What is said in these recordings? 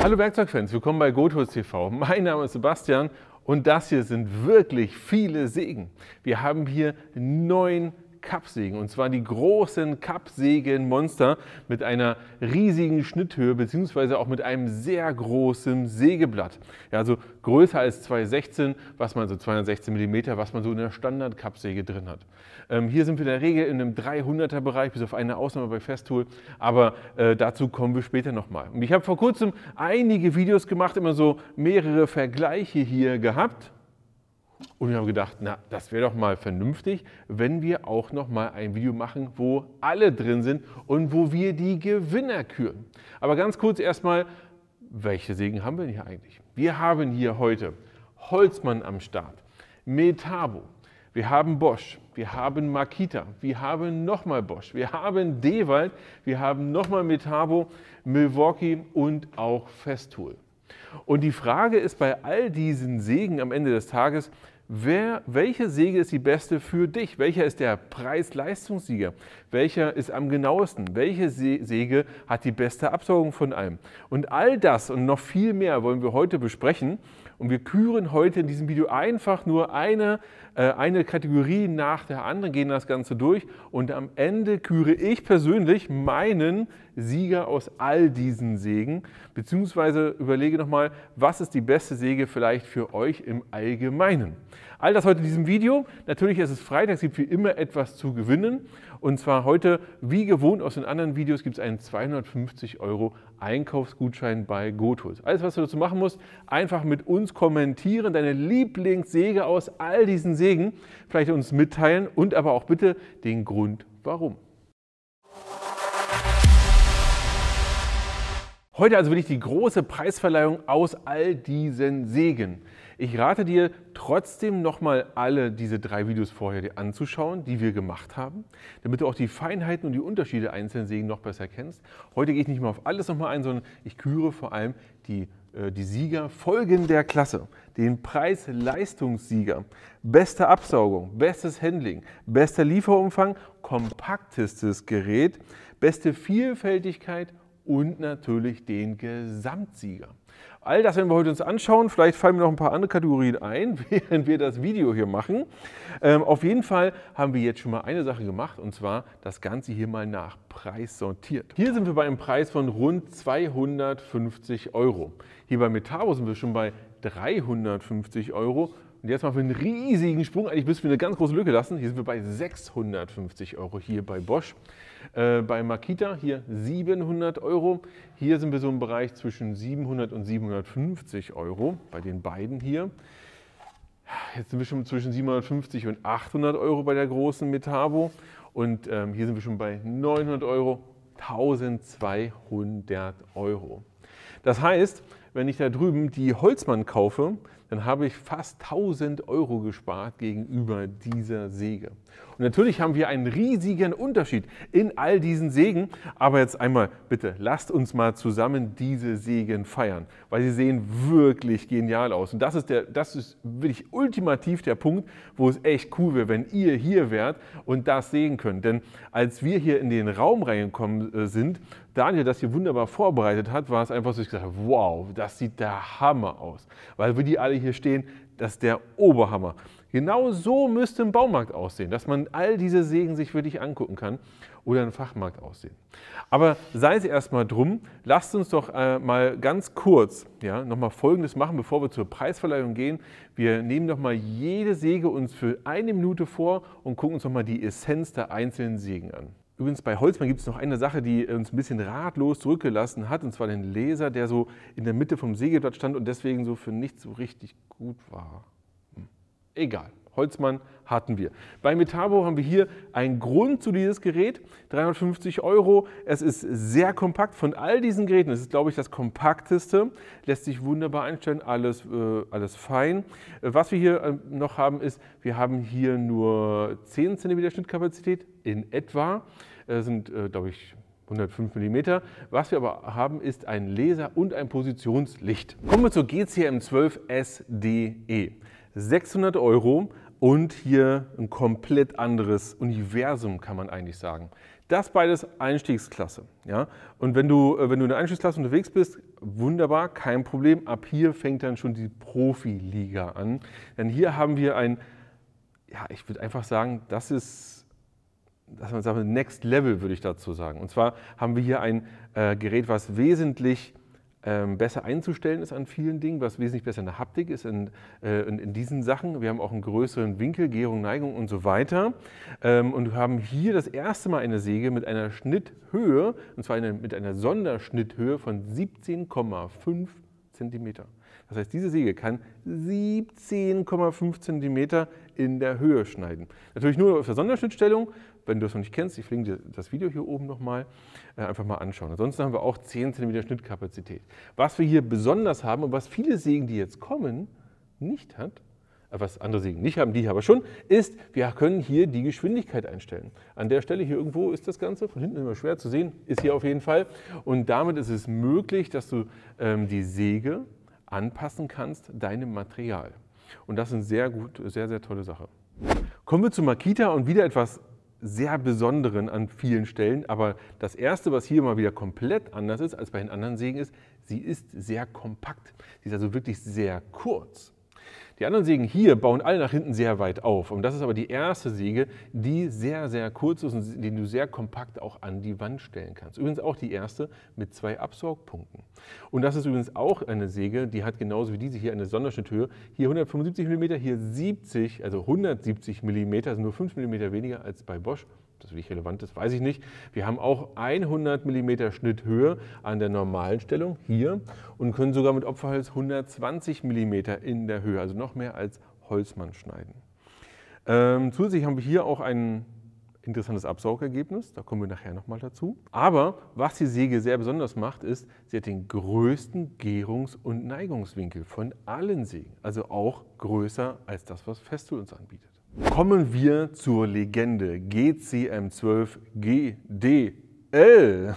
Hallo Werkzeugfans, willkommen bei Gotos TV. Mein Name ist Sebastian und das hier sind wirklich viele Sägen. Wir haben hier 9 Kappsägen und zwar die großen Kappsägen-Monster mit einer riesigen Schnitthöhe bzw. auch mit einem sehr großen Sägeblatt. Ja, also größer als 216, was man so 216 mm, was man so in der Standard-Kappsäge drin hat. Hier sind wir in der Regel in einem 300er Bereich, bis auf eine Ausnahme bei Festool, aber dazu kommen wir später nochmal. Und ich habe vor kurzem einige Videos gemacht, immer so mehrere Vergleiche hier gehabt. Und wir haben gedacht, na, das wäre doch mal vernünftig, wenn wir auch noch mal ein Video machen, wo alle drin sind und wo wir die Gewinner küren. Aber ganz kurz erstmal, welche Sägen haben wir denn hier eigentlich? Wir haben hier heute Holzmann am Start, Metabo, wir haben Bosch, wir haben Makita, wir haben nochmal Bosch, wir haben Dewalt, wir haben nochmal Metabo, Milwaukee und auch Festool. Und die Frage ist bei all diesen Sägen am Ende des Tages, welche Säge ist die beste für dich? Welcher ist der Preis-Leistungssieger? Welcher ist am genauesten? Welche Säge hat die beste Absaugung von allem? Und all das und noch viel mehr wollen wir heute besprechen. Und wir küren heute in diesem Video einfach nur eine Kategorie nach der anderen, gehen das Ganze durch. Und am Ende küre ich persönlich meinen Sieger aus all diesen Sägen, beziehungsweise überlege nochmal, was ist die beste Säge vielleicht für euch im Allgemeinen. All das heute in diesem Video. Natürlich ist es Freitag, es gibt wie immer etwas zu gewinnen. Und zwar heute, wie gewohnt aus den anderen Videos, gibt es einen 250 € Einkaufsgutschein bei Gotos. Alles, was du dazu machen musst, einfach mit uns kommentieren, deine Lieblingssäge aus all diesen Sägen, vielleicht uns mitteilen und aber auch bitte den Grund, warum. Heute also wirklich die große Preisverleihung aus all diesen Sägen. Ich rate dir trotzdem nochmal alle diese 3 Videos vorher dir anzuschauen, die wir gemacht haben, damit du auch die Feinheiten und die Unterschiede einzelner Sägen noch besser kennst. Heute gehe ich nicht mehr auf alles nochmal ein, sondern ich küre vor allem die Sieger folgender Klasse. Den Preis-Leistungssieger, beste Absaugung, bestes Handling, bester Lieferumfang, kompaktestes Gerät, beste Vielfältigkeit und natürlich den Gesamtsieger. All das werden wir heute uns anschauen. Vielleicht fallen mir noch ein paar andere Kategorien ein, während wir das Video hier machen. Auf jeden Fall haben wir jetzt schon mal eine Sache gemacht, und zwar das Ganze hier mal nach Preis sortiert. Hier sind wir bei einem Preis von rund 250 €. Hier bei Metabo sind wir schon bei 350 €. Und jetzt machen wir einen riesigen Sprung, eigentlich müssen wir eine ganz große Lücke lassen. Hier sind wir bei 650 € hier bei Bosch. Bei Makita hier 700 €. Hier sind wir so im Bereich zwischen 700 und 750 € bei den beiden hier. Jetzt sind wir schon zwischen 750 und 800 € bei der großen Metabo. Und hier sind wir schon bei 900 €, 1200 €. Das heißt, wenn ich da drüben die Holzmann kaufe, dann habe ich fast 1000 € gespart gegenüber dieser Säge. Und natürlich haben wir einen riesigen Unterschied in all diesen Sägen. Aber jetzt einmal bitte, lasst uns mal zusammen diese Sägen feiern, weil sie sehen wirklich genial aus. Und das ist wirklich ultimativ der Punkt, wo es echt cool wäre, wenn ihr hier wärt und das sehen könnt. Denn als wir hier in den Raum reingekommen sind, Daniel das hier wunderbar vorbereitet hat, war es einfach so, ich gesagt habe, wow, das sieht der Hammer aus. Weil wir die alle hier stehen, das ist der Oberhammer. Genau so müsste ein Baumarkt aussehen, dass man all diese Sägen sich wirklich angucken kann oder ein Fachmarkt aussehen. Aber sei es erstmal drum, lasst uns doch mal ganz kurz nochmal Folgendes machen, bevor wir zur Preisverleihung gehen. Wir nehmen doch mal jede Säge uns für 1 Minute vor und gucken uns noch mal die Essenz der einzelnen Sägen an. Übrigens bei Holzmann gibt es noch eine Sache, die uns ein bisschen ratlos zurückgelassen hat, und zwar den Laser, der so in der Mitte vom Sägeblatt stand und deswegen so für nichts so richtig gut war. Egal, Holzmann hatten wir. Bei Metabo haben wir hier einen Grund zu dieses Gerät, 350 €. Es ist sehr kompakt von all diesen Geräten. Es ist, glaube ich, das kompakteste, lässt sich wunderbar einstellen, alles fein. Was wir hier noch haben ist, wir haben hier nur 10 cm Schnittkapazität in etwa, sind, glaube ich, 105 mm. Was wir aber haben, ist ein Laser und ein Positionslicht. Kommen wir zur GCM12 SDE. 600 € und hier ein komplett anderes Universum, kann man eigentlich sagen. Das beides Einstiegsklasse. Ja? Und wenn du in der Einstiegsklasse unterwegs bist, wunderbar, kein Problem. Ab hier fängt dann schon die Profiliga an. Denn hier haben wir ein, ja, ich würde einfach sagen, das ist, dass man sagt, Next Level, würde ich dazu sagen. Und zwar haben wir hier ein Gerät, was wesentlich besser einzustellen ist an vielen Dingen, was wesentlich besser in der Haptik ist in diesen Sachen. Wir haben auch einen größeren Winkel, Gärung, Neigung und so weiter. Und haben hier das erste Mal eine Säge mit einer Schnitthöhe, und zwar mit einer Sonderschnitthöhe von 17,5 cm. Das heißt, diese Säge kann 17,5 cm in der Höhe schneiden. Natürlich nur auf der Sonderschnittstellung. Wenn du es noch nicht kennst, ich verlinke dir das Video hier oben nochmal, einfach mal anschauen. Ansonsten haben wir auch 10 cm Schnittkapazität. Was wir hier besonders haben und was viele Sägen, die jetzt kommen, nicht hat, was andere Sägen nicht haben, die hier aber schon, ist, wir können hier die Geschwindigkeit einstellen. An der Stelle hier irgendwo ist das Ganze, von hinten immer schwer zu sehen, ist hier auf jeden Fall. Und damit ist es möglich, dass du die Säge anpassen kannst, deinem Material. Und das ist eine sehr, sehr tolle Sache. Kommen wir zu Makita und wieder etwas sehr Besonderen an vielen Stellen. Aber das Erste, was hier mal wieder komplett anders ist als bei den anderen Sägen, ist, sie ist sehr kompakt. Sie ist also wirklich sehr kurz. Die anderen Sägen hier bauen alle nach hinten sehr weit auf. Und das ist aber die erste Säge, die sehr, sehr kurz ist und die du sehr kompakt auch an die Wand stellen kannst. Übrigens auch die erste mit 2 Absaugpunkten. Und das ist übrigens auch eine Säge, die hat genauso wie diese hier eine Sonderschnitthöhe. Hier 175 mm, hier 70, also 170 mm, also nur 5 mm weniger als bei Bosch. Das wirklich relevant ist, weiß ich nicht. Wir haben auch 100 mm Schnitthöhe an der normalen Stellung hier und können sogar mit Opferholz 120 mm in der Höhe, also noch mehr als Holzmann schneiden. Zusätzlich haben wir hier auch ein interessantes Absaugergebnis, da kommen wir nachher nochmal dazu. Aber was die Säge sehr besonders macht, ist, sie hat den größten Gärungs- und Neigungswinkel von allen Sägen, also auch größer als das, was Festool uns anbietet. Kommen wir zur Legende GCM12 GDL.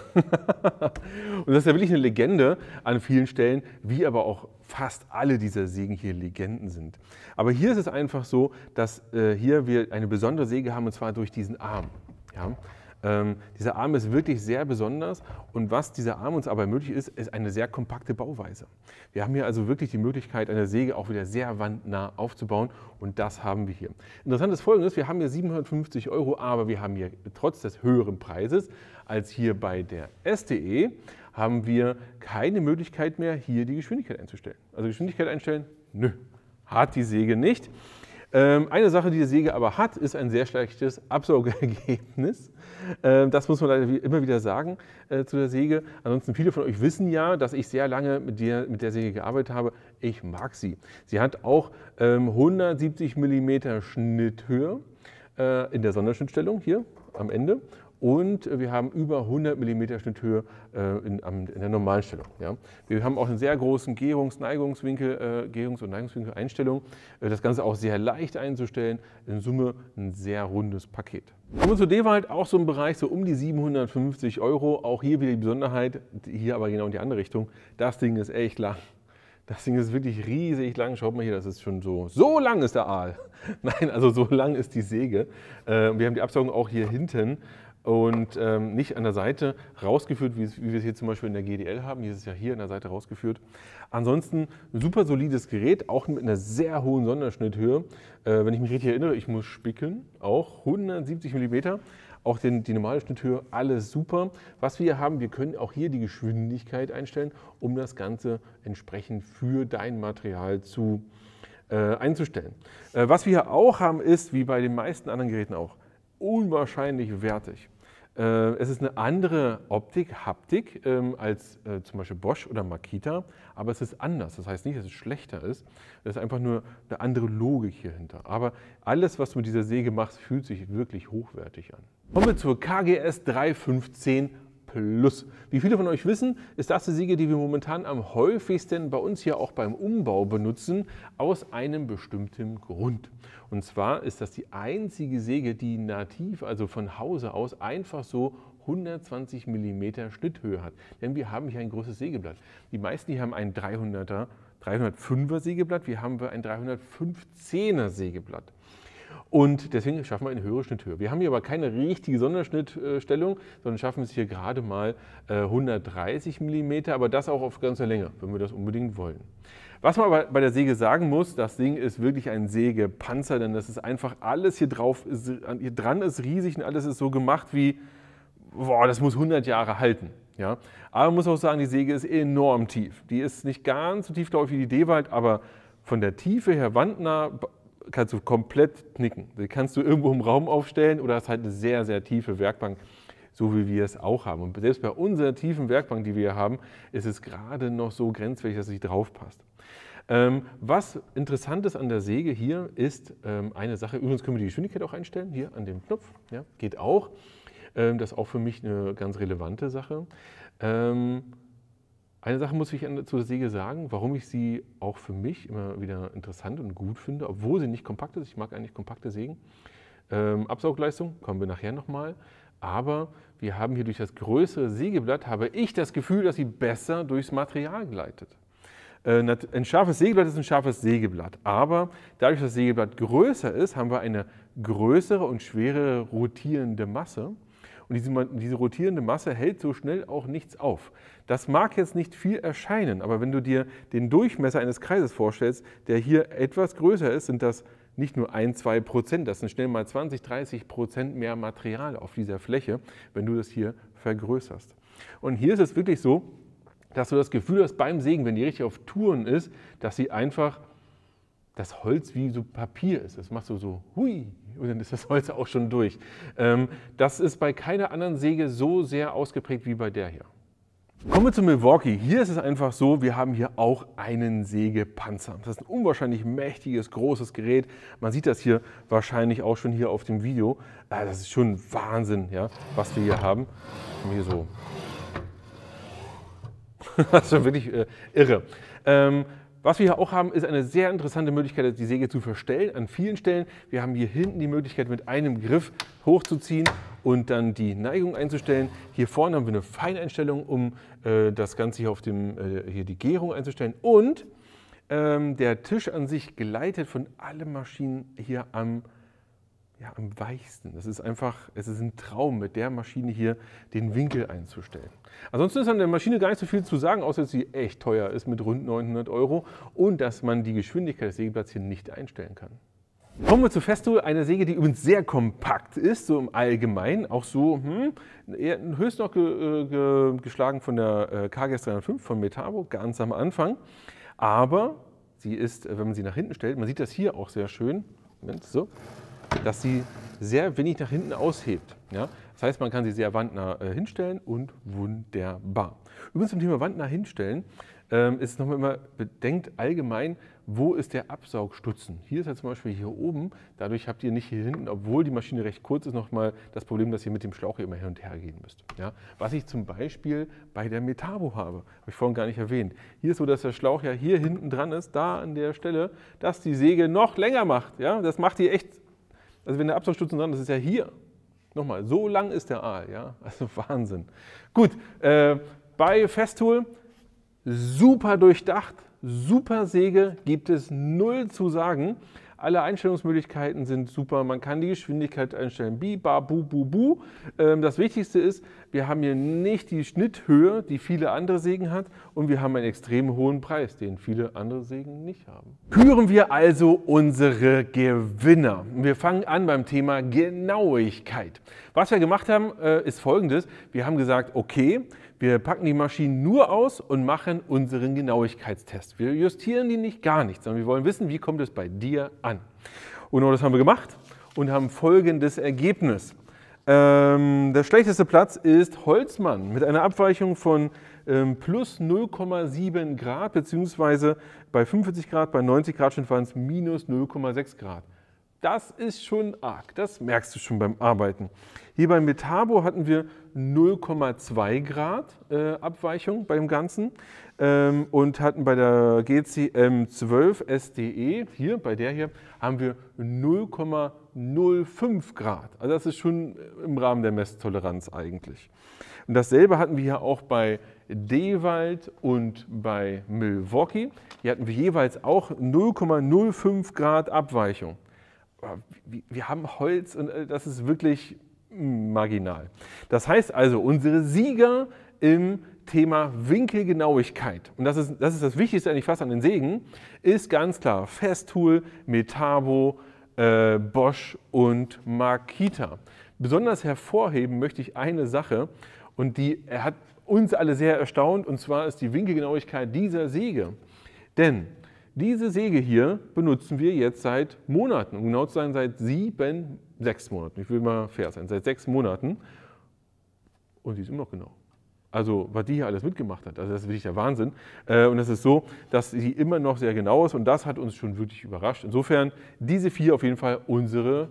Und das ist ja wirklich eine Legende an vielen Stellen, wie aber auch fast alle dieser Sägen hier Legenden sind. Aber hier ist es einfach so, dass hier wir eine besondere Säge haben, und zwar durch diesen Arm. Ja? Dieser Arm ist wirklich sehr besonders und was dieser Arm uns aber ermöglicht, ist eine sehr kompakte Bauweise. Wir haben hier also wirklich die Möglichkeit, eine Säge auch wieder sehr wandnah aufzubauen und das haben wir hier. Interessant ist Folgendes, wir haben hier 750 €, aber wir haben hier trotz des höheren Preises als hier bei der STE, haben wir keine Möglichkeit mehr, hier die Geschwindigkeit einzustellen. Also Geschwindigkeit einstellen, nö, hat die Säge nicht. Eine Sache, die Säge aber hat, ist ein sehr schlechtes Absaugergebnis. Das muss man leider immer wieder sagen zu der Säge. Ansonsten viele von euch wissen ja, dass ich sehr lange mit der Säge gearbeitet habe. Ich mag sie. Sie hat auch 170 mm Schnitthöhe in der Sonderschnittstellung hier am Ende. Und wir haben über 100 mm Schnitthöhe in der normalen Stellung. Ja. Wir haben auch einen sehr großen Gärungs- und Neigungswinkel Einstellung. Das Ganze auch sehr leicht einzustellen. In Summe ein sehr rundes Paket. Kommen wir zu Dewald, auch so im Bereich so um die 750 €. Auch hier wieder die Besonderheit, hier aber genau in die andere Richtung. Das Ding ist echt lang. Das Ding ist wirklich riesig lang. Schaut mal hier, das ist schon so lang ist der Aal. Nein, also so lang ist die Säge. Wir haben die Absaugung auch hier hinten. Und nicht an der Seite rausgeführt, wie wir es hier zum Beispiel in der GDL haben. Hier ist es ja hier an der Seite rausgeführt. Ansonsten ein super solides Gerät, auch mit einer sehr hohen Sonderschnitthöhe. Wenn ich mich richtig erinnere, ich muss spicken, auch 170 mm. Auch die normale Schnitthöhe, alles super. Was wir hier haben, wir können auch hier die Geschwindigkeit einstellen, um das Ganze entsprechend für dein Material einzustellen. Was wir hier auch haben, ist, wie bei den meisten anderen Geräten auch, unwahrscheinlich wertig. Es ist eine andere Optik, Haptik als zum Beispiel Bosch oder Makita, aber es ist anders. Das heißt nicht, dass es schlechter ist. Es ist einfach nur eine andere Logik hier hinter. Aber alles, was du mit dieser Säge machst, fühlt sich wirklich hochwertig an. Kommen wir zur KGS 315 Plus. Wie viele von euch wissen, ist das die Säge, die wir momentan am häufigsten bei uns hier auch beim Umbau benutzen, aus einem bestimmten Grund. Und zwar ist das die einzige Säge, die nativ, also von Hause aus, einfach so 120 mm Schnitthöhe hat. Denn wir haben hier ein großes Sägeblatt. Die meisten hier haben ein 305er Sägeblatt, wir haben ein 315er Sägeblatt. Und deswegen schaffen wir eine höhere Schnitthöhe. Wir haben hier aber keine richtige Sonderschnittstellung, sondern schaffen es hier gerade mal 130 mm, aber das auch auf ganzer Länge, wenn wir das unbedingt wollen. Was man aber bei der Säge sagen muss, das Ding ist wirklich ein Sägepanzer, denn das ist einfach alles hier drauf, hier dran ist riesig und alles ist so gemacht wie, boah, das muss 100 Jahre halten. Ja? Aber man muss auch sagen, die Säge ist enorm tief. Die ist nicht ganz so tief, glaube ich, wie die Dewald, aber von der Tiefe her wandnah kannst du komplett knicken. Die kannst du irgendwo im Raum aufstellen oder hast halt eine sehr, sehr tiefe Werkbank, so wie wir es auch haben. Und selbst bei unserer tiefen Werkbank, die wir hier haben, ist es gerade noch so grenzwertig, dass es nicht drauf passt. Was interessant ist an der Säge hier, ist eine Sache, übrigens können wir die Geschwindigkeit auch einstellen, hier an dem Knopf, ja, geht auch. Das ist auch für mich eine ganz relevante Sache. Eine Sache muss ich zur Säge sagen, warum ich sie auch für mich immer wieder interessant und gut finde, obwohl sie nicht kompakt ist. Ich mag eigentlich kompakte Sägen. Absaugleistung, kommen wir nachher nochmal. Aber wir haben hier durch das größere Sägeblatt, habe ich das Gefühl, dass sie besser durchs Material gleitet. Ein scharfes Sägeblatt ist ein scharfes Sägeblatt, aber dadurch, dass das Sägeblatt größer ist, haben wir eine größere und schwerere rotierende Masse. Und diese rotierende Masse hält so schnell auch nichts auf. Das mag jetzt nicht viel erscheinen, aber wenn du dir den Durchmesser eines Kreises vorstellst, der hier etwas größer ist, sind das nicht nur 1–2%, das sind schnell mal 20–30% mehr Material auf dieser Fläche, wenn du das hier vergrößerst. Und hier ist es wirklich so, dass du das Gefühl hast beim Sägen, wenn die richtig auf Touren ist, dass sie einfach das Holz wie so Papier ist. Das machst du so, hui, und dann ist das Holz auch schon durch. Das ist bei keiner anderen Säge so sehr ausgeprägt wie bei der hier. Kommen wir zu Milwaukee. Hier ist es einfach so, wir haben hier auch einen Sägepanzer. Das ist ein unwahrscheinlich mächtiges, großes Gerät. Man sieht das hier wahrscheinlich auch schon hier auf dem Video. Das ist schon Wahnsinn, ja, was wir hier haben. Hier so. Das ist schon wirklich irre. Was wir hier auch haben, ist eine sehr interessante Möglichkeit, die Säge zu verstellen an vielen Stellen. Wir haben hier hinten die Möglichkeit, mit einem Griff hochzuziehen und dann die Neigung einzustellen. Hier vorne haben wir eine Feineinstellung, um das Ganze hier auf hier die Gärung einzustellen. Und der Tisch an sich gleitet von allen Maschinen hier am weichsten. Das ist einfach, es ist ein Traum, mit der Maschine hier den Winkel einzustellen. Ansonsten ist an der Maschine gar nicht so viel zu sagen, außer dass sie echt teuer ist mit rund 900 € und dass man die Geschwindigkeit des Sägeblatts hier nicht einstellen kann. Kommen wir zu Festool, eine Säge, die übrigens sehr kompakt ist, so im Allgemeinen, auch so höchst noch geschlagen von der KGS 305 von Metabo, ganz am Anfang. Aber sie ist, wenn man sie nach hinten stellt, man sieht das hier auch sehr schön, Moment, so, dass sie sehr wenig nach hinten aushebt. Ja? Das heißt, man kann sie sehr wandnah hinstellen und wunderbar. Übrigens zum Thema wandnah hinstellen ist nochmal immer bedenkt allgemein, wo ist der Absaugstutzen. Hier ist ja zum Beispiel hier oben, dadurch habt ihr nicht hier hinten, obwohl die Maschine recht kurz ist, nochmal das Problem, dass ihr mit dem Schlauch hier immer hin und her gehen müsst. Ja? Was ich zum Beispiel bei der Metabo habe ich vorhin gar nicht erwähnt. Hier ist so, dass der Schlauch ja hier hinten dran ist, da an der Stelle, dass die Säge noch länger macht. Ja? Das macht die echt. Also wenn der Absaugstutzen dran ist, ist ja hier. Nochmal, so lang ist der Aal, ja, also Wahnsinn. Gut, bei Festool super durchdacht, super Säge, gibt es null zu sagen. Alle Einstellungsmöglichkeiten sind super, man kann die Geschwindigkeit einstellen, bi, ba, bu, bu, bu. Das Wichtigste ist, wir haben hier nicht die Schnitthöhe, die viele andere Sägen hat und wir haben einen extrem hohen Preis, den viele andere Sägen nicht haben. Küren wir also unsere Gewinner. Wir fangen an beim Thema Genauigkeit. Was wir gemacht haben, ist Folgendes. Wir haben gesagt, okay, wir packen die Maschinen nur aus und machen unseren Genauigkeitstest. Wir justieren die nicht gar nicht, sondern wir wollen wissen, wie kommt es bei dir an. Und das haben wir gemacht und haben folgendes Ergebnis. Der schlechteste Platz ist Holzmann mit einer Abweichung von plus 0,7 Grad, beziehungsweise bei 45 Grad, bei 90 Grad Schnitt waren es minus 0,6 Grad. Das ist schon arg, das merkst du schon beim Arbeiten. Hier bei Metabo hatten wir 0,2 Grad Abweichung bei dem Ganzen und hatten bei der GCM12 SDE, hier bei der hier, haben wir 0,05 Grad. Also das ist schon im Rahmen der Messtoleranz eigentlich. Und dasselbe hatten wir hier auch bei Dewald und bei Milwaukee. Hier hatten wir jeweils auch 0,05 Grad Abweichung. wir haben Holz und das ist wirklich marginal. Das heißt also, unsere Sieger im Thema Winkelgenauigkeit, und das ist das Wichtigste eigentlich fast an den Sägen, ist ganz klar Festool, Metabo, Bosch und Makita. Besonders hervorheben möchte ich eine Sache, und die hat uns alle sehr erstaunt, und zwar ist die Winkelgenauigkeit dieser Säge. Denn diese Säge hier benutzen wir jetzt seit Monaten, um genau zu sein, seit 6 Monaten. Ich will mal fair sein, seit 6 Monaten. Und die ist immer noch genau. Also, was die hier alles mitgemacht hat, also das ist wirklich der Wahnsinn. Und es ist so, dass sie immer noch sehr genau ist, und das hat uns schon wirklich überrascht. Insofern, diese 4 auf jeden Fall unsere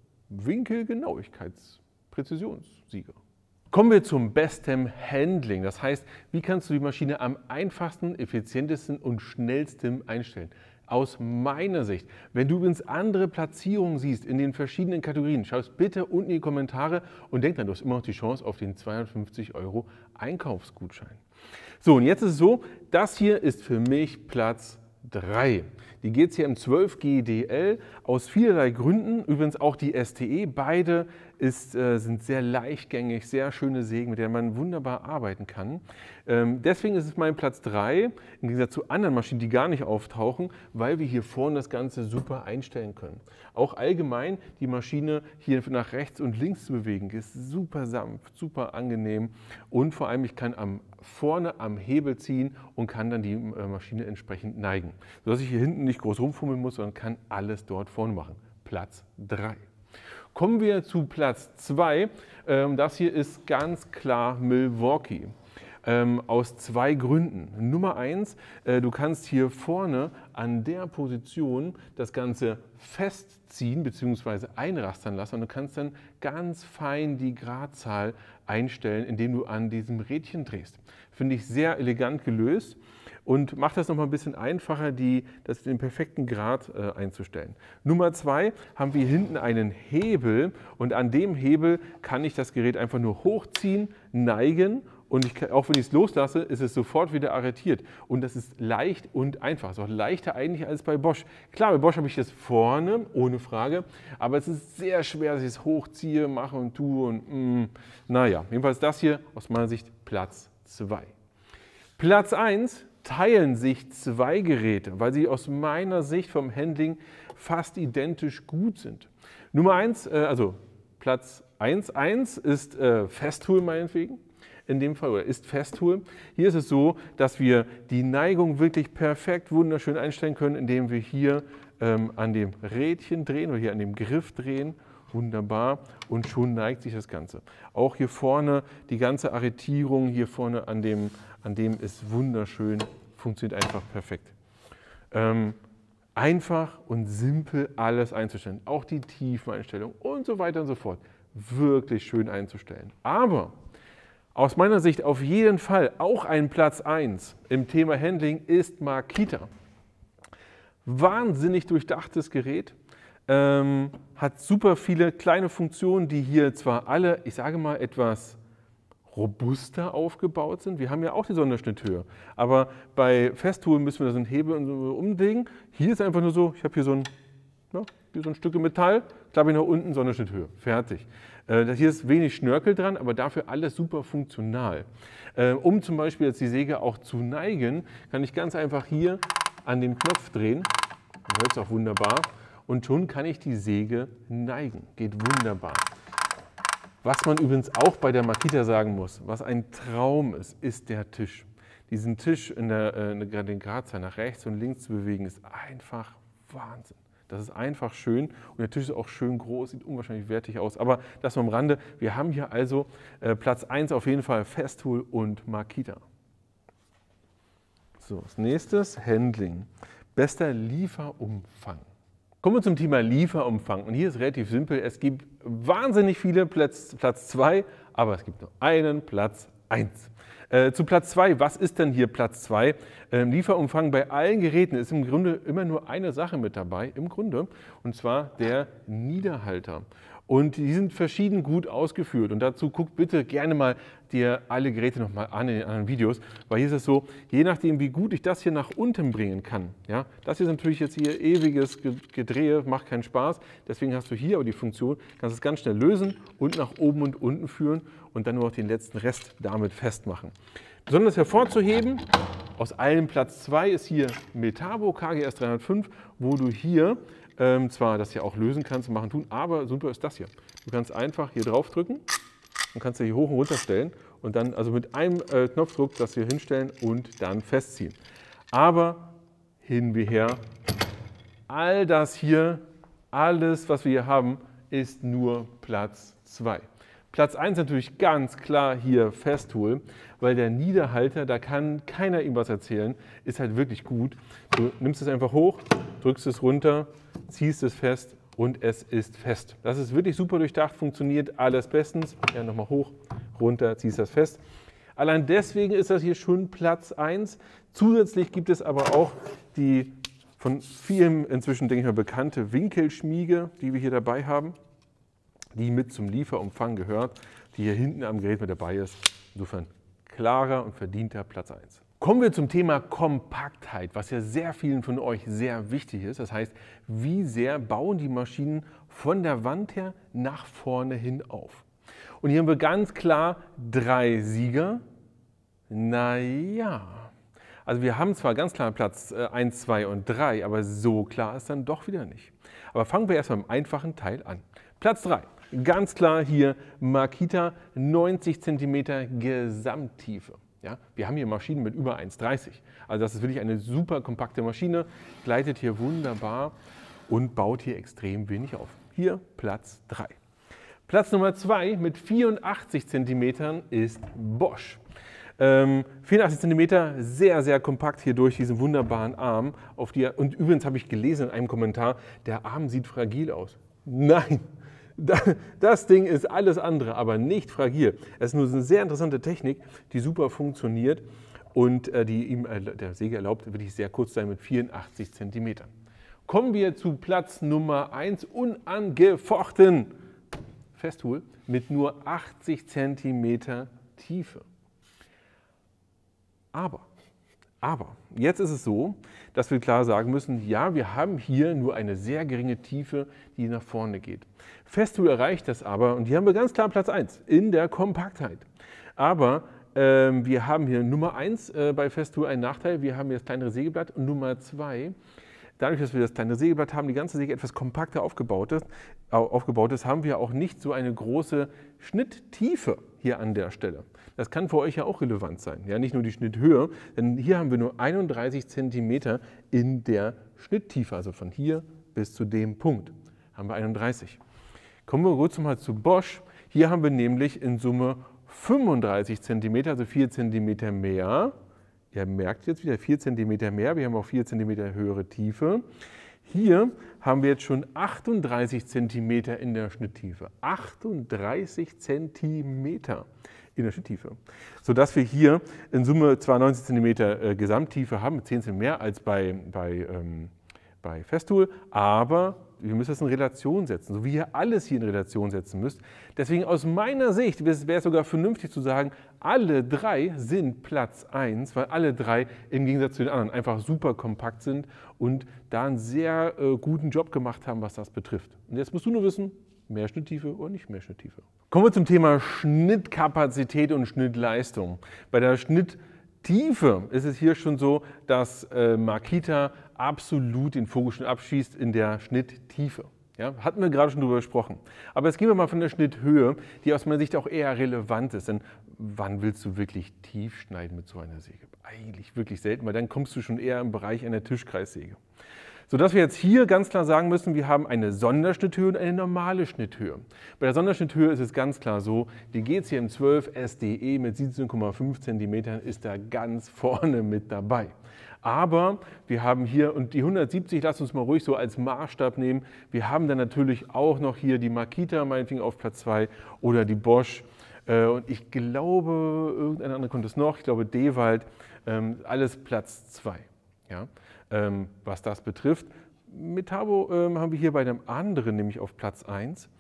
Winkelgenauigkeitspräzisionssieger. Kommen wir zum besten Handling. Das heißt, wie kannst du die Maschine am einfachsten, effizientesten und schnellsten einstellen? Aus meiner Sicht, wenn du übrigens andere Platzierungen siehst in den verschiedenen Kategorien, schau es bitte unten in die Kommentare und denk dran, du hast immer noch die Chance auf den 250 € Einkaufsgutschein. So, und jetzt ist es so, das hier ist für mich Platz 3. Die geht es hier im 12G DL aus vielerlei Gründen, übrigens auch die STE, beide sind sehr leichtgängig, sehr schöne Sägen, mit denen man wunderbar arbeiten kann. Deswegen ist es mein Platz 3, im Gegensatz zu anderen Maschinen, die gar nicht auftauchen, weil wir hier vorne das Ganze super einstellen können. Auch allgemein die Maschine hier nach rechts und links zu bewegen, ist super sanft, super angenehm, und vor allem ich kann vorne am Hebel ziehen und kann dann die Maschine entsprechend neigen, sodass ich hier hinten nicht groß rumfummeln muss, sondern kann alles dort vorne machen. Platz 3. Kommen wir zu Platz 2. Das hier ist ganz klar Milwaukee. Aus 2 Gründen. Nummer 1, du kannst hier vorne an der Position das Ganze festziehen bzw. einrastern lassen, und du kannst dann ganz fein die Gradzahl einstellen, indem du an diesem Rädchen drehst. Finde ich sehr elegant gelöst und macht das nochmal ein bisschen einfacher, den perfekten Grad einzustellen. Nummer 2, haben wir hinten einen Hebel, und an dem Hebel kann ich das Gerät einfach nur hochziehen, neigen, und auch wenn ich es loslasse, ist es sofort wieder arretiert. Und das ist leicht und einfach. Es ist auch leichter eigentlich als bei Bosch. Klar, bei Bosch habe ich das vorne, ohne Frage, aber es ist sehr schwer, dass ich es hochziehe, mache und tue. Und naja, jedenfalls das hier aus meiner Sicht Platz 2. Platz 1 teilen sich 2 Geräte, weil sie aus meiner Sicht vom Handling fast identisch gut sind. Nummer 1, also Platz 1 ist Festool meinetwegen. In dem Fall, oder ist Festool. Hier ist es so, dass wir die Neigung wirklich perfekt, wunderschön einstellen können, indem wir hier an dem Rädchen drehen oder hier an dem Griff drehen. Wunderbar, und schon neigt sich das Ganze. Auch hier vorne die ganze Arretierung, hier vorne an dem ist wunderschön, funktioniert einfach perfekt. Einfach und simpel alles einzustellen, auch die Tiefeneinstellung und so weiter und so fort. Wirklich schön einzustellen. Aber aus meiner Sicht auf jeden Fall auch ein Platz 1 im Thema Handling ist Makita. Wahnsinnig durchdachtes Gerät, hat super viele kleine Funktionen, die hier zwar alle, ich sage mal, etwas robuster aufgebaut sind. Wir haben ja auch die Sonderschnitthöhe, aber bei Festool müssen wir so einen Hebel und so umlegen. Hier ist einfach nur so, ich habe hier so ein Stück Metall, klappe ich nach unten, Sonderschnitthöhe, fertig. Hier ist wenig Schnörkel dran, aber dafür alles super funktional. Um zum Beispiel jetzt die Säge auch zu neigen, kann ich ganz einfach hier an dem Knopf drehen, man hört es auch wunderbar, und schon kann ich die Säge neigen. Geht wunderbar. Was man übrigens auch bei der Makita sagen muss, was ein Traum ist, ist der Tisch. Diesen Tisch den Gradzahl nach rechts und links zu bewegen, ist einfach Wahnsinn. Das ist einfach schön, und der Tisch ist auch schön groß, sieht unwahrscheinlich wertig aus. Aber das nur am Rande. Wir haben hier also Platz 1 auf jeden Fall Festool und Makita. So, als nächstes Handling. Bester Lieferumfang. Kommen wir zum Thema Lieferumfang. Und hier ist relativ simpel. Es gibt wahnsinnig viele Platz 2, aber es gibt nur einen Platz 1. Zu Platz 2, was ist denn hier Platz 2? Lieferumfang bei allen Geräten ist im Grunde immer nur eine Sache mit dabei, und zwar der Niederhalter. Und die sind verschieden gut ausgeführt. Und dazu guck bitte gerne mal dir alle Geräte nochmal an in den anderen Videos, weil hier ist es so, je nachdem wie gut ich das hier nach unten bringen kann, ja, das hier ist natürlich jetzt hier ewiges Gedrehe, macht keinen Spaß, deswegen hast du hier aber die Funktion, kannst es ganz schnell lösen und nach oben und unten führen und dann nur noch den letzten Rest damit festmachen. Besonders hervorzuheben, aus allen Platz 2 ist hier Metabo KGS 305, wo du hier zwar das ja auch lösen kannst und machen tun, aber super ist das hier. Du kannst einfach hier drauf drücken und kannst hier hoch und runter stellen und dann also mit einem Knopfdruck das hier hinstellen und dann festziehen. Aber hin wie her, all das hier, alles was wir hier haben, ist nur Platz 2. Platz 1 natürlich ganz klar hier Festool, weil der Niederhalter, da kann keiner ihm was erzählen, ist halt wirklich gut. Du nimmst es einfach hoch, drückst es runter, ziehst es fest und es ist fest. Das ist wirklich super durchdacht, funktioniert alles bestens. Ja, nochmal hoch, runter, ziehst das fest. Allein deswegen ist das hier schon Platz 1. Zusätzlich gibt es aber auch die von vielen inzwischen, denke ich mal, bekannte Winkelschmiege, die wir hier dabei haben, die mit zum Lieferumfang gehört, die hier hinten am Gerät mit dabei ist. Insofern klarer und verdienter Platz 1. Kommen wir zum Thema Kompaktheit, was ja sehr vielen von euch sehr wichtig ist. Das heißt, wie sehr bauen die Maschinen von der Wand her nach vorne hin auf. Und hier haben wir ganz klar 3 Sieger. Naja, also wir haben zwar ganz klar Platz 1, 2 und 3, aber so klar ist dann doch wieder nicht. Aber fangen wir erstmal im einfachen Teil an. Platz 3. Ganz klar hier Makita, 90 cm Gesamttiefe. Ja, wir haben hier Maschinen mit über 1,30. Also das ist wirklich eine super kompakte Maschine, gleitet hier wunderbar und baut hier extrem wenig auf. Hier Platz 3. Platz Nummer 2 mit 84 cm ist Bosch. 84 cm, sehr, sehr kompakt hier durch diesen wunderbaren Arm. Und übrigens habe ich gelesen in einem Kommentar, der Arm sieht fragil aus. Nein! Das Ding ist alles andere, aber nicht fragil. Es ist nur eine sehr interessante Technik, die super funktioniert und die ihm der Säge erlaubt, wirklich sehr kurz sein mit 84 cm. Kommen wir zu Platz Nummer 1, unangefochten. Festool mit nur 80 cm Tiefe. Aber jetzt ist es so, dass wir klar sagen müssen, ja, wir haben hier nur eine sehr geringe Tiefe, die nach vorne geht. Festool erreicht das aber, und hier haben wir ganz klar Platz 1 in der Kompaktheit. Aber wir haben hier Nummer 1 bei Festool einen Nachteil, wir haben hier das kleinere Sägeblatt und Nummer 2, dadurch, dass wir das kleine Sägeblatt haben, die ganze Säge etwas kompakter aufgebaut ist, haben wir auch nicht so eine große Schnitttiefe hier an der Stelle. Das kann für euch ja auch relevant sein, ja, nicht nur die Schnitthöhe, denn hier haben wir nur 31 cm in der Schnitttiefe, also von hier bis zu dem Punkt haben wir 31. Kommen wir kurz mal zu Bosch. Hier haben wir nämlich in Summe 35 cm, also 4 cm mehr. Ihr merkt jetzt wieder 4 cm mehr, wir haben auch 4 cm höhere Tiefe. Hier haben wir jetzt schon 38 cm in der Schnitttiefe. 38 cm in der Schnitttiefe. Sodass wir hier in Summe zwar 90 cm Gesamttiefe haben, 10 cm mehr als bei Festool, aber wir müssen das in Relation setzen, so wie ihr alles hier in Relation setzen müsst. Deswegen aus meiner Sicht wäre es sogar vernünftig zu sagen, alle 3 sind Platz 1, weil alle 3 im Gegensatz zu den anderen einfach super kompakt sind und da einen sehr guten Job gemacht haben, was das betrifft. Und jetzt musst du nur wissen, mehr Schnitttiefe oder nicht mehr Schnitttiefe. Kommen wir zum Thema Schnittkapazität und Schnittleistung. Bei der Schnitttiefe ist es hier schon so, dass Makita absolut den Fokus abschießt in der Schnitttiefe. Ja, hatten wir gerade schon darüber gesprochen. Aber jetzt gehen wir mal von der Schnitthöhe, die aus meiner Sicht auch eher relevant ist. Denn wann willst du wirklich tief schneiden mit so einer Säge? Eigentlich wirklich selten, weil dann kommst du schon eher im Bereich einer Tischkreissäge. Sodass wir jetzt hier ganz klar sagen müssen, wir haben eine Sonderschnitthöhe und eine normale Schnitthöhe. Bei der Sonderschnitthöhe ist es ganz klar so, die GCM 12 SDE mit 17,5 cm ist da ganz vorne mit dabei. Aber wir haben hier, und die 170, lasst uns mal ruhig so als Maßstab nehmen, wir haben dann natürlich auch noch hier die Makita, meinetwegen auf Platz 2, oder die Bosch. Und ich glaube, irgendein anderer kommt es noch, ich glaube Dewald, alles Platz 2. Ja? Was das betrifft. Metabo haben wir hier bei einem anderen, nämlich auf Platz 1.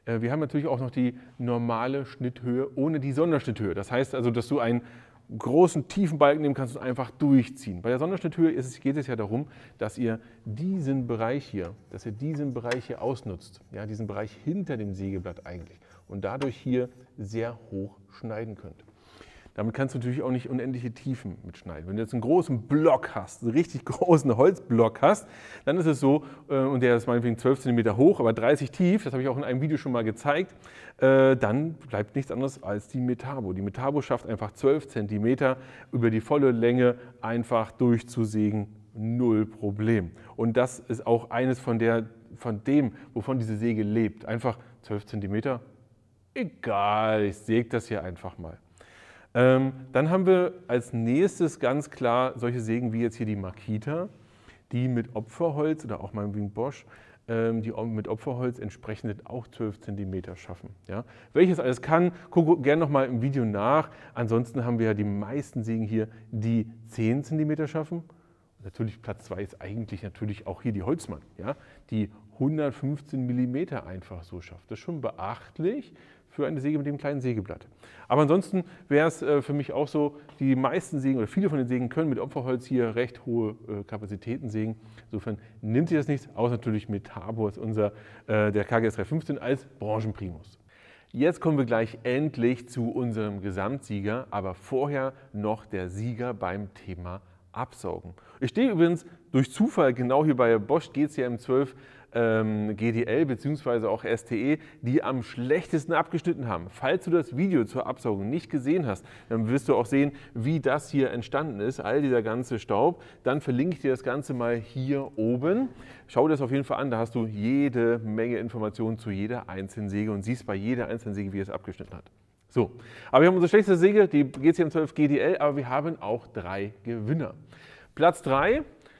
Wir haben natürlich auch noch die normale Schnitthöhe ohne die Sonderschnitthöhe. Das heißt also, dass du einen großen, tiefen Balken nehmen kannst und einfach durchziehen. Bei der Sonderschnitthöhe geht es ja darum, dass ihr diesen Bereich hier ausnutzt. Ja, diesen Bereich hinter dem Sägeblatt eigentlich. Und dadurch hier sehr hoch schneiden könnt. Damit kannst du natürlich auch nicht unendliche Tiefen mitschneiden. Wenn du jetzt einen großen Block hast, einen richtig großen Holzblock hast, dann ist es so, und der ist meinetwegen 12 cm hoch, aber 30 tief, das habe ich auch in einem Video schon mal gezeigt, dann bleibt nichts anderes als die Metabo. Die Metabo schafft einfach 12 cm über die volle Länge einfach durchzusägen, null Problem. Und das ist auch eines von dem, wovon diese Säge lebt. Einfach 12 cm, egal, ich säge das hier einfach mal. Dann haben wir als nächstes ganz klar solche Sägen wie jetzt hier die Makita, die mit Opferholz oder auch meinetwegen Bosch, die mit Opferholz entsprechend auch 12 cm schaffen. Ja? Welches alles kann, guck gerne nochmal im Video nach. Ansonsten haben wir ja die meisten Sägen hier, die 10 cm schaffen. Natürlich Platz 2 ist eigentlich natürlich auch hier die Holzmann, ja? Die 115 mm einfach so schafft. Das ist schon beachtlich für eine Säge mit dem kleinen Sägeblatt. Aber ansonsten wäre es für mich auch so, die meisten Sägen oder viele von den Sägen können mit Opferholz hier recht hohe Kapazitäten sägen. Insofern nimmt sich das nichts, außer natürlich Metabo ist der KGS 315 als Branchenprimus. Jetzt kommen wir gleich endlich zu unserem Gesamtsieger, aber vorher noch der Sieger beim Thema Absaugen. Ich stehe übrigens durch Zufall genau hier bei Bosch GCM 12 GDL bzw. auch STE, die am schlechtesten abgeschnitten haben. Falls du das Video zur Absaugung nicht gesehen hast, dann wirst du auch sehen, wie das hier entstanden ist, all dieser ganze Staub. Dann verlinke ich dir das Ganze mal hier oben. Schau dir das auf jeden Fall an, da hast du jede Menge Informationen zu jeder einzelnen Säge und siehst bei jeder einzelnen Säge, wie es abgeschnitten hat. So, aber wir haben unsere schlechteste Säge, die GCM 12 GDL, aber wir haben auch 3 Gewinner. Platz 3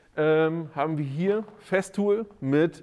haben wir hier Festool mit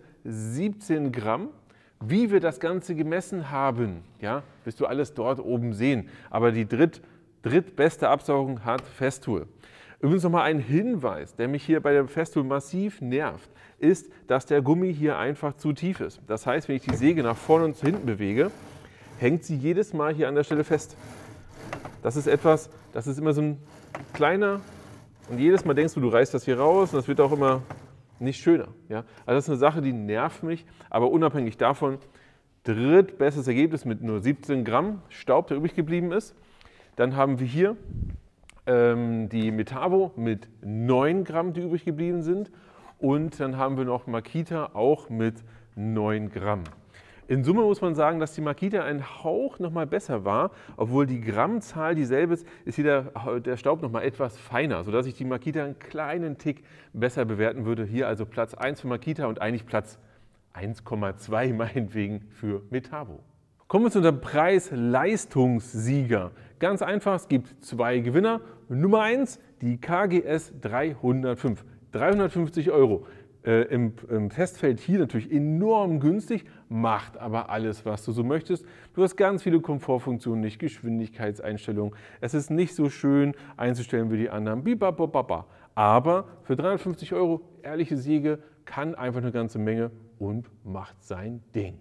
17 Gramm. Wie wir das Ganze gemessen haben, ja, wirst du alles dort oben sehen. Aber die drittbeste Absaugung hat Festool. Übrigens nochmal ein Hinweis, der mich hier bei der Festool massiv nervt, ist, dass der Gummi hier einfach zu tief ist. Das heißt, wenn ich die Säge nach vorne und hinten bewege, hängt sie jedes Mal hier an der Stelle fest. Das ist immer so ein kleiner, und jedes Mal denkst du reißt das hier raus und das wird auch immer nicht schöner. Ja? Also das ist eine Sache, die nervt mich, aber unabhängig davon, drittbestes Ergebnis mit nur 17 Gramm Staub, der übrig geblieben ist. Dann haben wir hier die Metabo mit 9 Gramm, die übrig geblieben sind. Und dann haben wir noch Makita auch mit 9 Gramm. In Summe muss man sagen, dass die Makita ein Hauch nochmal besser war, obwohl die Grammzahl dieselbe ist hier der Staub nochmal etwas feiner, sodass ich die Makita einen kleinen Tick besser bewerten würde. Hier also Platz 1 für Makita und eigentlich Platz 1,2 meinetwegen für Metabo. Kommen wir zu unserem Preis-Leistungssieger. Ganz einfach, es gibt 2 Gewinner. Nummer 1, die KGS 305, 350 €. Im Testfeld hier natürlich enorm günstig, macht aber alles, was du so möchtest. Du hast ganz viele Komfortfunktionen, nicht Geschwindigkeitseinstellungen. Es ist nicht so schön einzustellen wie die anderen. Bibabababa. Aber für 350 €, ehrliche Säge, kann einfach eine ganze Menge und macht sein Ding.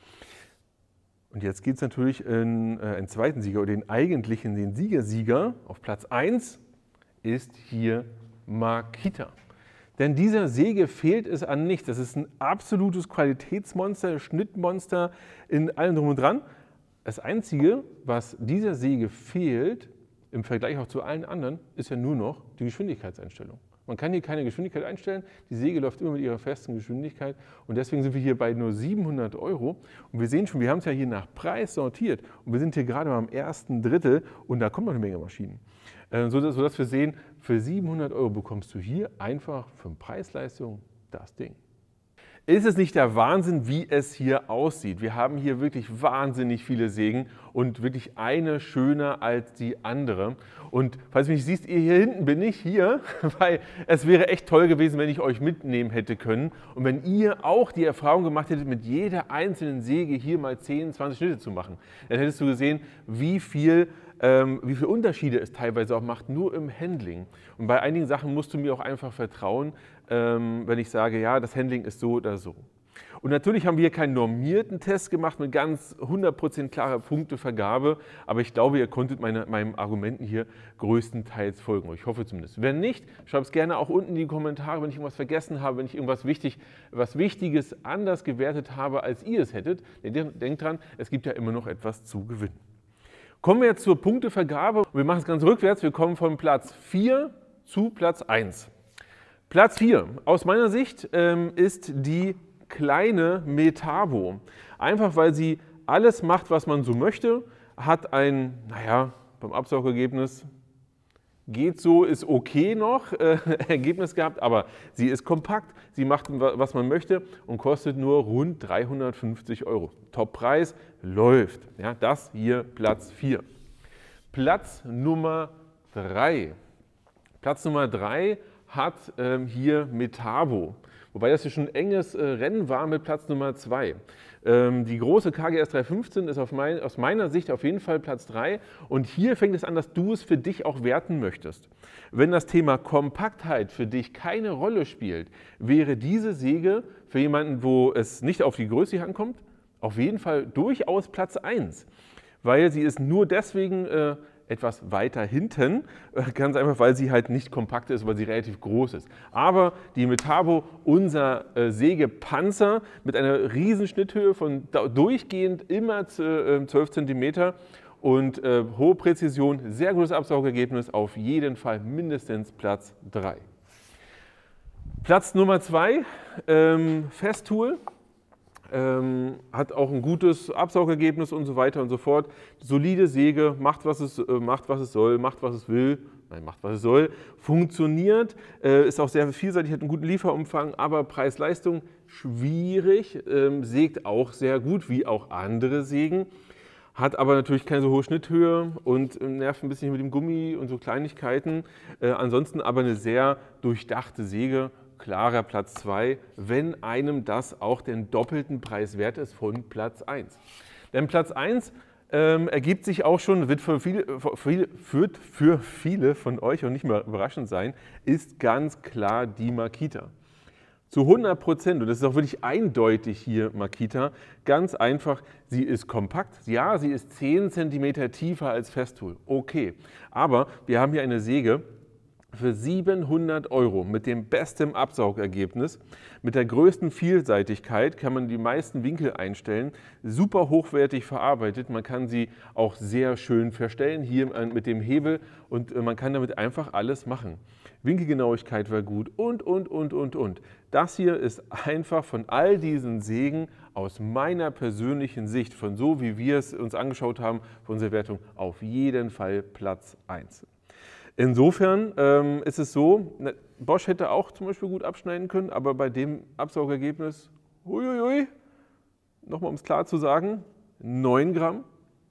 Und jetzt geht es natürlich in einen zweiten Sieger oder den eigentlichen, den Sieger. Auf Platz 1 ist hier Makita. Denn dieser Säge fehlt es an nichts. Das ist ein absolutes Qualitätsmonster, Schnittmonster in allem drum und dran. Das Einzige, was dieser Säge fehlt, im Vergleich auch zu allen anderen, ist ja nur noch die Geschwindigkeitseinstellung. Man kann hier keine Geschwindigkeit einstellen, die Säge läuft immer mit ihrer festen Geschwindigkeit und deswegen sind wir hier bei nur 700 € und wir sehen schon, wir haben es ja hier nach Preis sortiert und wir sind hier gerade mal am ersten Drittel und da kommt noch eine Menge Maschinen. Sodass wir sehen, für 700 € bekommst du hier einfach für Preis-Leistung das Ding. Ist es nicht der Wahnsinn, wie es hier aussieht? Wir haben hier wirklich wahnsinnig viele Sägen und wirklich eine schöner als die andere. Und falls du mich nicht siehst, hier hinten bin ich hier, weil es wäre echt toll gewesen, wenn ich euch mitnehmen hätte können. Und wenn ihr auch die Erfahrung gemacht hättet, mit jeder einzelnen Säge hier mal 10, 20 Schnitte zu machen, dann hättest du gesehen, wie viele Unterschiede es teilweise auch macht, nur im Handling. Und bei einigen Sachen musst du mir auch einfach vertrauen, wenn ich sage, ja, das Handling ist so oder so. Und natürlich haben wir keinen normierten Test gemacht mit ganz 100% klarer Punktevergabe, aber ich glaube, ihr konntet meinen Argumenten hier größtenteils folgen. Ich hoffe zumindest. Wenn nicht, schreibt es gerne auch unten in die Kommentare, wenn ich irgendwas vergessen habe, wenn ich irgendwas Wichtiges anders gewertet habe, als ihr es hättet. Denkt dran, es gibt ja immer noch etwas zu gewinnen. Kommen wir jetzt zur Punktevergabe. Wir machen es ganz rückwärts. Wir kommen von Platz 4 zu Platz 1. Platz 4 aus meiner Sicht ist die kleine Metabo. Einfach weil sie alles macht, was man so möchte, hat ein, naja, beim Absaugergebnis geht so, ist okay noch, Ergebnis gehabt, aber sie ist kompakt, sie macht, was man möchte und kostet nur rund 350 €. Toppreis, läuft. Ja, das hier Platz 4. Platz Nummer 3. Platz Nummer 3 hat hier Metabo. Wobei das hier schon ein enges Rennen war mit Platz Nummer 2. Die große KGS 315 ist aus meiner Sicht auf jeden Fall Platz 3. Und hier fängt es an, dass du es für dich auch werten möchtest. Wenn das Thema Kompaktheit für dich keine Rolle spielt, wäre diese Säge für jemanden, wo es nicht auf die Größe hier ankommt, auf jeden Fall durchaus Platz 1. Weil sie ist nur deswegen etwas weiter hinten, ganz einfach, weil sie halt nicht kompakt ist, weil sie relativ groß ist. Aber die Metabo, unser Sägepanzer mit einer riesen Schnitthöhe von durchgehend immer 12 cm und hohe Präzision, sehr gutes Absaugergebnis, auf jeden Fall mindestens Platz 3. Platz Nummer 2, Festool. Hat auch ein gutes Absaugergebnis und so weiter und so fort. Solide Säge, macht was es soll, macht was es will, macht was es soll, funktioniert, ist auch sehr vielseitig, hat einen guten Lieferumfang, aber Preis-Leistung schwierig, sägt auch sehr gut, wie auch andere Sägen, hat aber natürlich keine so hohe Schnitthöhe und nervt ein bisschen mit dem Gummi und so Kleinigkeiten. Ansonsten aber eine sehr durchdachte Säge. Klarer Platz 2, wenn einem das auch den doppelten Preis wert ist von Platz 1. Denn Platz 1 ergibt sich auch schon, wird für viele von euch auch nicht mehr überraschend sein, ist ganz klar die Makita. Zu 100%, und das ist auch wirklich eindeutig hier Makita, ganz einfach, sie ist kompakt. Ja, sie ist 10 cm tiefer als Festool, okay. Aber wir haben hier eine Säge, für 700 € mit dem besten Absaugergebnis, mit der größten Vielseitigkeit kann man die meisten Winkel einstellen, super hochwertig verarbeitet, man kann sie auch sehr schön verstellen, hier mit dem Hebel und man kann damit einfach alles machen. Winkelgenauigkeit war gut und. Das hier ist einfach von all diesen Sägen aus meiner persönlichen Sicht, von so wie wir es uns angeschaut haben, für unsere Wertung, auf jeden Fall Platz 1. Insofern ist es so, Bosch hätte auch zum Beispiel gut abschneiden können, aber bei dem Absaugergebnis, nochmal um es klar zu sagen, 9 Gramm,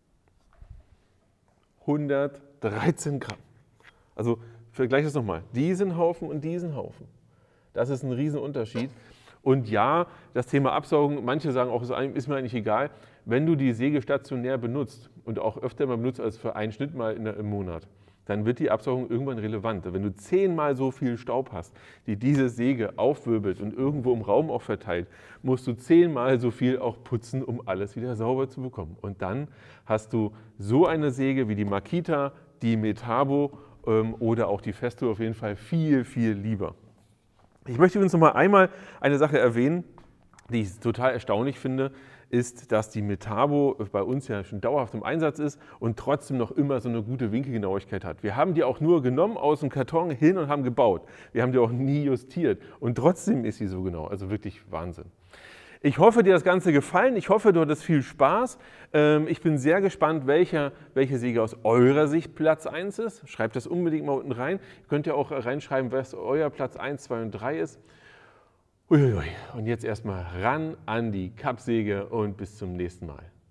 113 Gramm. Also vergleiche es nochmal, diesen Haufen und diesen Haufen. Das ist ein Riesenunterschied. Und ja, das Thema Absaugen, manche sagen auch, ist mir eigentlich egal, wenn du die Säge stationär benutzt und auch öfter mal benutzt als für einen Schnitt mal im Monat, dann wird die Absaugung irgendwann relevant. Wenn du 10-mal so viel Staub hast, die diese Säge aufwirbelt und irgendwo im Raum auch verteilt, musst du 10-mal so viel auch putzen, um alles wieder sauber zu bekommen. Und dann hast du so eine Säge wie die Makita, die Metabo oder auch die Festool auf jeden Fall viel, viel lieber. Ich möchte übrigens noch mal einmal eine Sache erwähnen, die ich total erstaunlich finde, ist, dass die Metabo bei uns ja schon dauerhaft im Einsatz ist und trotzdem noch immer so eine gute Winkelgenauigkeit hat. Wir haben die auch nur genommen aus dem Karton hin und haben gebaut. Wir haben die auch nie justiert und trotzdem ist sie so genau. Also wirklich Wahnsinn. Ich hoffe, dir hat das Ganze gefallen. Ich hoffe, du hattest viel Spaß. Ich bin sehr gespannt, welche Säge aus eurer Sicht Platz 1 ist. Schreibt das unbedingt mal unten rein. Ihr könnt ja auch reinschreiben, was euer Platz 1, 2 und 3 ist. Uiuiui. Und jetzt erstmal ran an die Kappsäge und bis zum nächsten Mal.